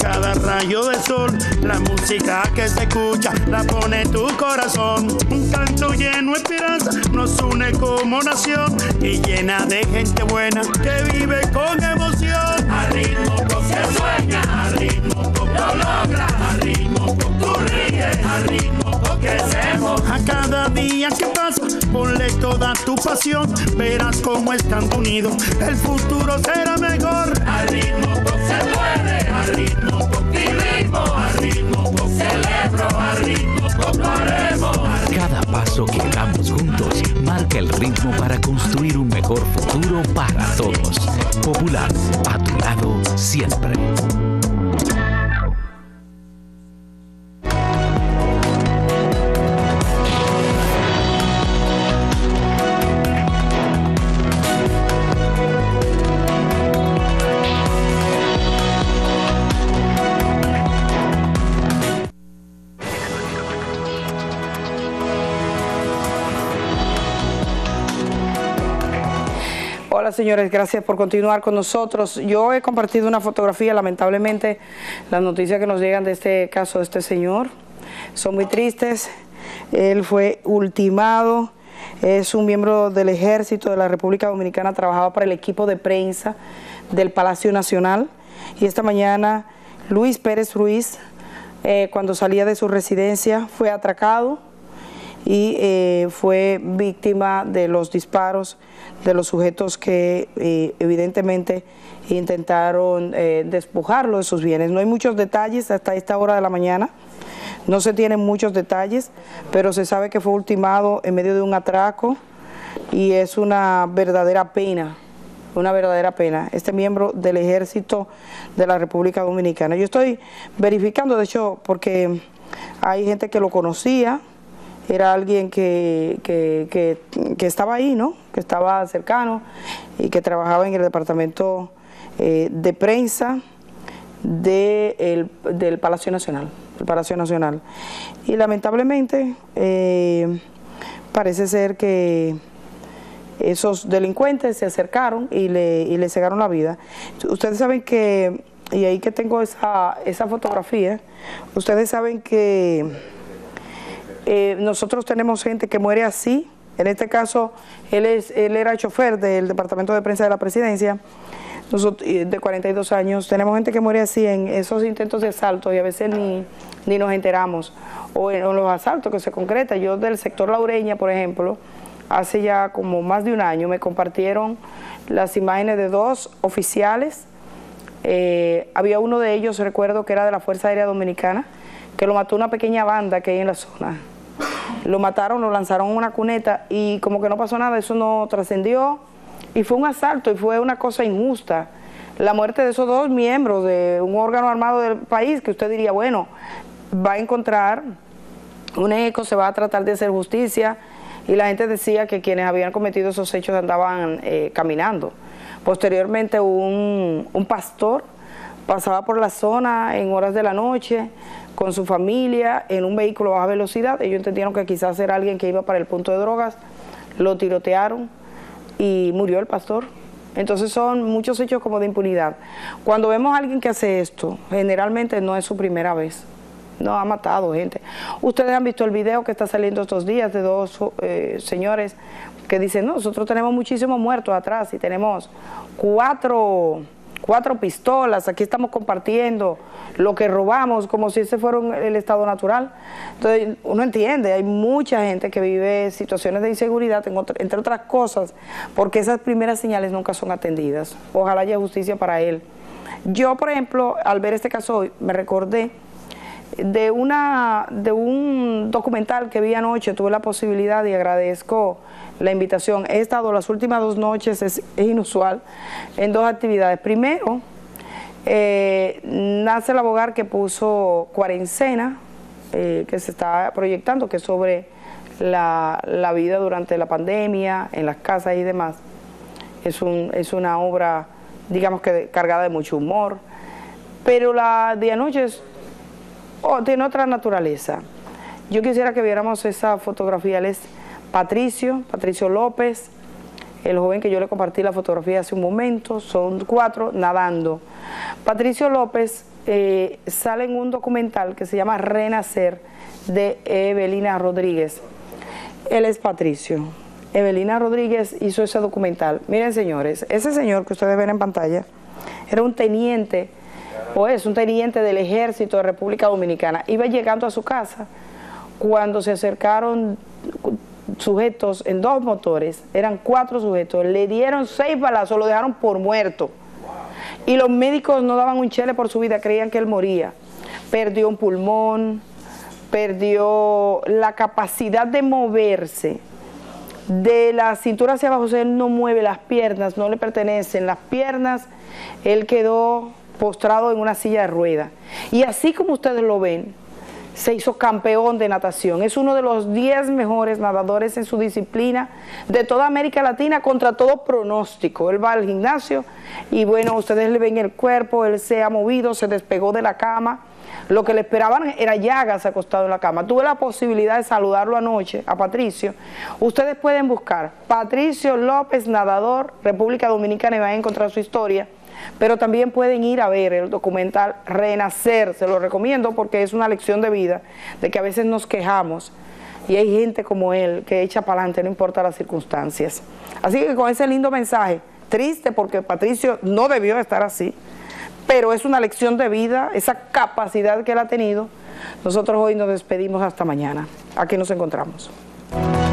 cada rayo de sol, la música que se escucha la pone tu corazón. Un canto lleno de esperanza nos une como nación y llena de gente buena que vive con emoción. Al ritmo con que sueña, al ritmo con que lo logra, al ritmo con tú ríes, al ritmo con que crecemos. A cada día que pasa, ponle toda tu pasión, verás cómo estando unidos el futuro será mejor. Al ritmo con se puede, al ritmo con vivimos, al ritmo con celebro, al ritmo con lo haremos. Cada paso que damos juntos marca el ritmo para construir un mejor futuro para todos. Popular, a tu lado siempre. Hola señores, gracias por continuar con nosotros. Yo he compartido una fotografía, lamentablemente las noticias que nos llegan de este caso de este señor son muy tristes. Él fue ultimado, es un miembro del Ejército de la República Dominicana, trabajaba para el equipo de prensa del Palacio Nacional y esta mañana Luis Pérez Ruiz, cuando salía de su residencia, fue atracado y fue víctima de los disparos de los sujetos que evidentemente intentaron despojarlo de sus bienes. No hay muchos detalles hasta esta hora de la mañana, no se tienen muchos detalles, pero se sabe que fue ultimado en medio de un atraco y es una verdadera pena. Una verdadera pena, este miembro del Ejército de la República Dominicana. Yo estoy verificando, de hecho, porque hay gente que lo conocía, era alguien que estaba ahí, ¿no? Que estaba cercano y que trabajaba en el departamento de prensa del Palacio Nacional, el Palacio Nacional. Y lamentablemente parece ser que esos delincuentes se acercaron y le cegaron la vida. Ustedes saben que, y ahí que tengo esa fotografía, ustedes saben que nosotros tenemos gente que muere así. En este caso, él era chofer del departamento de prensa de la presidencia, de 42 años. Tenemos gente que muere así en esos intentos de asalto y a veces ni nos enteramos. O en los asaltos que se concretan. Yo del sector La Ureña, por ejemplo, hace ya como más de un año me compartieron las imágenes de dos oficiales. Había uno de ellos, recuerdo que era de la Fuerza Aérea Dominicana, que lo mató una pequeña banda que hay en la zona. Lo mataron, lo lanzaron en una cuneta y como que no pasó nada, eso no trascendió y fue un asalto y fue una cosa injusta. La muerte de esos dos miembros de un órgano armado del país que usted diría, bueno, va a encontrar un eco, se va a tratar de hacer justicia, y la gente decía que quienes habían cometido esos hechos andaban caminando. Posteriormente un pastor pasaba por la zona en horas de la noche con su familia en un vehículo a baja velocidad. Ellos entendieron que quizás era alguien que iba para el punto de drogas, lo tirotearon y murió el pastor. Entonces son muchos hechos como de impunidad. Cuando vemos a alguien que hace esto, generalmente no es su primera vez. No, ha matado gente. Ustedes han visto el video que está saliendo estos días de dos señores que dicen, no, nosotros tenemos muchísimos muertos atrás y tenemos cuatro pistolas, aquí estamos compartiendo lo que robamos como si ese fuera el estado natural. Entonces uno entiende, hay mucha gente que vive situaciones de inseguridad, entre otras cosas, porque esas primeras señales nunca son atendidas. Ojalá haya justicia para él. Yo, por ejemplo, al ver este caso hoy, me recordé de un documental que vi anoche. Tuve la posibilidad y agradezco la invitación. He estado las últimas 2 noches, es inusual, en 2 actividades. Primero, nace el abogado que puso Cuarentena, que se está proyectando, que es sobre la vida durante la pandemia, en las casas y demás. Es una obra, digamos que cargada de mucho humor, pero la de anoche tiene otra naturaleza. Yo quisiera que viéramos esa fotografía. Él es Patricio López, el joven que yo le compartí la fotografía hace un momento. Son 4 nadando. Patricio López sale en un documental que se llama Renacer, de Evelina Rodríguez. Él es Patricio. Evelina Rodríguez hizo ese documental. Miren, señores, ese señor que ustedes ven en pantalla era un teniente, o es un teniente del Ejército de República Dominicana. Iba llegando a su casa cuando se acercaron sujetos en 2 motores, eran 4 sujetos, le dieron 6 balazos, lo dejaron por muerto. Y los médicos no daban un chele por su vida, creían que él moría. Perdió un pulmón, perdió la capacidad de moverse. De la cintura hacia abajo, o sea, él no mueve las piernas, no le pertenecen las piernas, él quedó postrado en una silla de ruedas. Y así como ustedes lo ven, se hizo campeón de natación. Es uno de los 10 mejores nadadores en su disciplina de toda América Latina, contra todo pronóstico. Él va al gimnasio y bueno, ustedes le ven el cuerpo, él se ha movido, se despegó de la cama. Lo que le esperaban era llagas acostado en la cama. Tuve la posibilidad de saludarlo anoche, a Patricio. Ustedes pueden buscar Patricio López, nadador, República Dominicana, y van a encontrar su historia. Pero también pueden ir a ver el documental Renacer, se lo recomiendo porque es una lección de vida, de que a veces nos quejamos y hay gente como él que echa para adelante, no importa las circunstancias. Así que con ese lindo mensaje, triste porque Patricio no debió estar así, pero es una lección de vida, esa capacidad que él ha tenido. Nosotros hoy nos despedimos hasta mañana. Aquí nos encontramos.